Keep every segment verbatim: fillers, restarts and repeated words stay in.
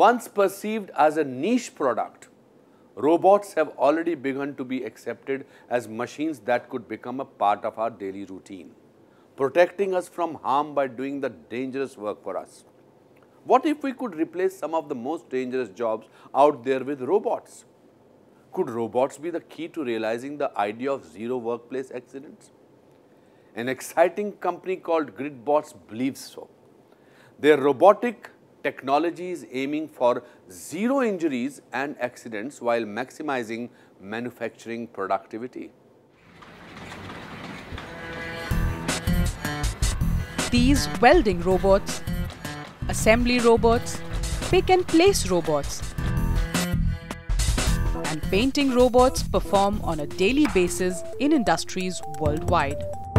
Once perceived as a niche product, robots have already begun to be accepted as machines that could become a part of our daily routine, protecting us from harm by doing the dangerous work for us. What if we could replace some of the most dangerous jobs out there with robots? Could robots be the key to realizing the idea of zero workplace accidents? An exciting company called GridBots believes so. Their robotic technology is aiming for zero injuries and accidents while maximizing manufacturing productivity. These welding robots, assembly robots, pick and place robots, and painting robots perform on a daily basis in industries worldwide.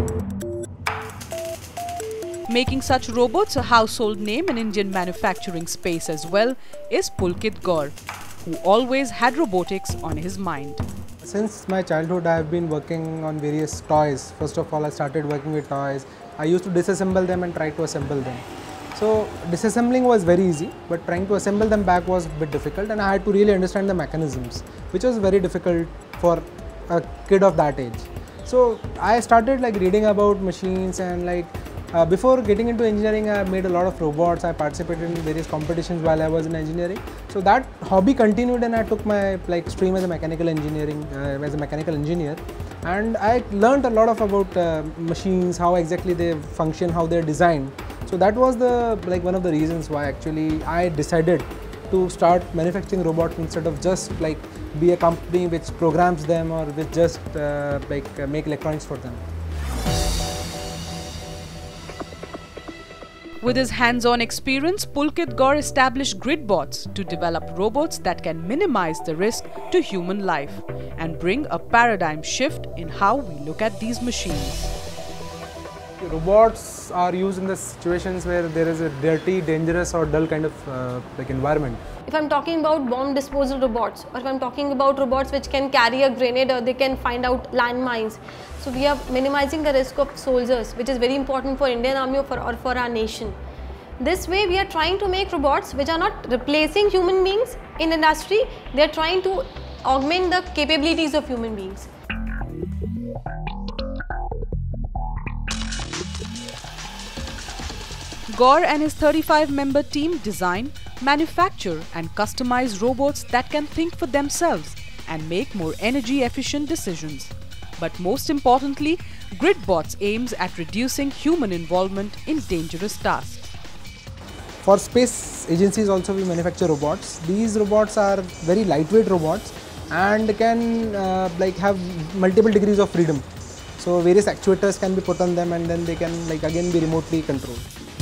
Making such robots a household name in Indian manufacturing space as well is Pulkit Gaur, who always had robotics on his mind. Since my childhood, I have been working on various toys. First of all, I started working with toys. I used to disassemble them and try to assemble them. So disassembling was very easy, but trying to assemble them back was a bit difficult, and I had to really understand the mechanisms, which was very difficult for a kid of that age. So I started like reading about machines, and like uh, before getting into engineering, I made a lot of robots. I participated in various competitions while I was in engineering. So that hobby continued, and I took my like stream as a mechanical engineering, uh, as a mechanical engineer. And I learned a lot of about uh, machines, how exactly they function, how they're designed. So that was the like one of the reasons why actually I decided to start manufacturing robots instead of just like be a company which programs them or which just uh, like uh, make electronics for them. With his hands-on experience, Pulkit Gaur established GridBots to develop robots that can minimize the risk to human life and bring a paradigm shift in how we look at these machines. Robots are used in the situations where there is a dirty, dangerous or dull kind of uh, like environment. If I'm talking about bomb disposal robots, or if I'm talking about robots which can carry a grenade or they can find out landmines, so we are minimizing the risk of soldiers, which is very important for Indian Army or for, or for our nation. This way we are trying to make robots which are not replacing human beings in industry, they are trying to augment the capabilities of human beings. Gaur and his thirty-five member team design, manufacture and customize robots that can think for themselves and make more energy efficient decisions. But most importantly, GridBots aims at reducing human involvement in dangerous tasks. For space agencies also we manufacture robots. These robots are very lightweight robots and can uh, like have multiple degrees of freedom. So various actuators can be put on them and then they can like again be remotely controlled.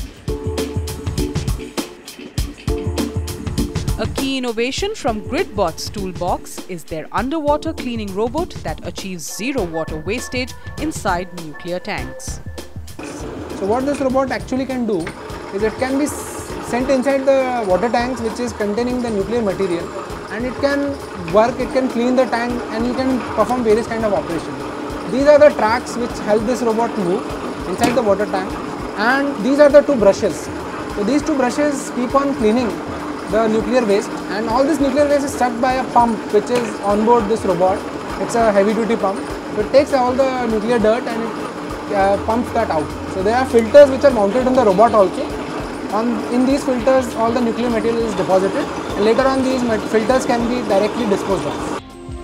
A key innovation from GridBots toolbox is their underwater cleaning robot that achieves zero water wastage inside nuclear tanks. So what this robot actually can do is it can be sent inside the water tanks which is containing the nuclear material, and it can work, it can clean the tank and you can perform various kind of operations. These are the tracks which help this robot move inside the water tank, and these are the two brushes. So these two brushes keep on cleaning the nuclear waste, and all this nuclear waste is sucked by a pump which is on board this robot. It's a heavy duty pump. So it takes all the nuclear dirt and it uh, pumps that out. So there are filters which are mounted on the robot also. On, in these filters all the nuclear material is deposited, and later on these filters can be directly disposed of.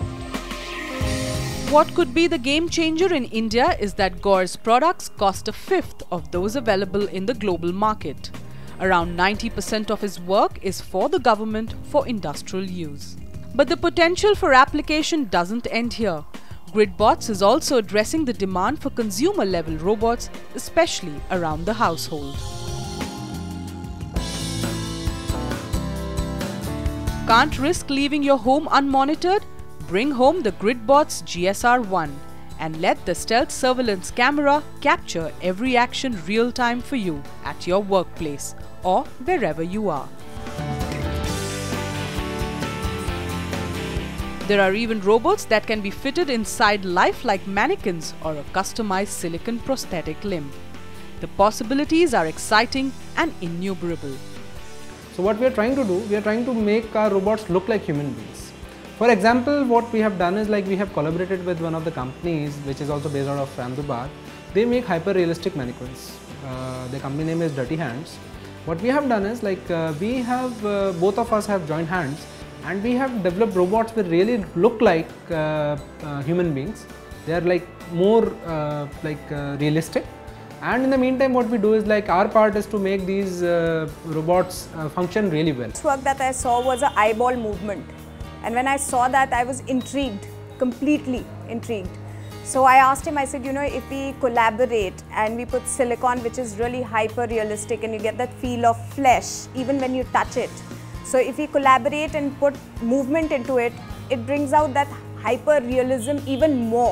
What could be the game changer in India is that Gaur's products cost a fifth of those available in the global market. Around ninety percent of his work is for the government for industrial use. But the potential for application doesn't end here. GridBots is also addressing the demand for consumer-level robots, especially around the household. Can't risk leaving your home unmonitored? Bring home the GridBots G S R one and let the stealth surveillance camera capture every action real-time for you at your workplace or wherever you are. There are even robots that can be fitted inside lifelike mannequins or a customized silicon prosthetic limb. The possibilities are exciting and innumerable. So what we are trying to do, we are trying to make our robots look like human beings. For example, what we have done is like we have collaborated with one of the companies which is also based out of Ahmedabad. They make hyper realistic mannequins. Uh, the company name is Dirty Hands. What we have done is like uh, we have, uh, both of us have joined hands and we have developed robots which really look like uh, uh, human beings. They are like more uh, like uh, realistic. And in the meantime, what we do is like our part is to make these uh, robots uh, function really well. The work that I saw was an eyeball movement, and when I saw that, I was intrigued, completely intrigued. So I asked him, I said, you know, if we collaborate and we put silicon which is really hyper realistic and you get that feel of flesh even when you touch it. So if we collaborate and put movement into it, it brings out that hyper realism even more.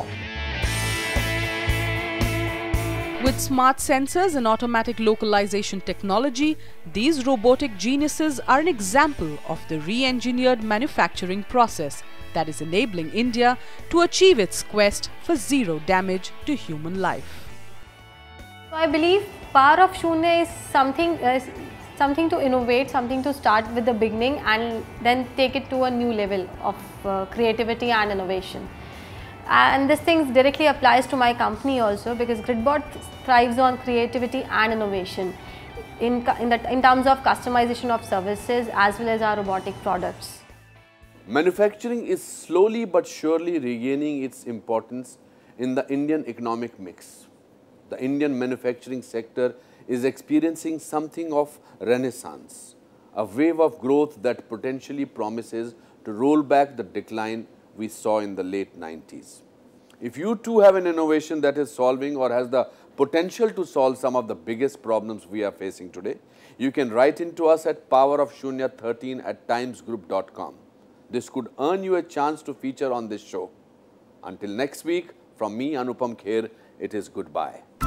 With smart sensors and automatic localization technology, these robotic geniuses are an example of the re-engineered manufacturing process that is enabling India to achieve its quest for zero damage to human life. So I believe Power of Shunya is something, uh, something to innovate, something to start with the beginning and then take it to a new level of uh, creativity and innovation. And this thing directly applies to my company also, because Gridbot thrives on creativity and innovation in, in, the, in terms of customization of services as well as our robotic products. Manufacturing is slowly but surely regaining its importance in the Indian economic mix. The Indian manufacturing sector is experiencing something of renaissance, a wave of growth that potentially promises to roll back the decline we saw in the late nineties. If you too have an innovation that is solving or has the potential to solve some of the biggest problems we are facing today, you can write into us at power of shunya thirteen at times group dot com. This could earn you a chance to feature on this show. Until next week, from me, Anupam Kher, it is goodbye.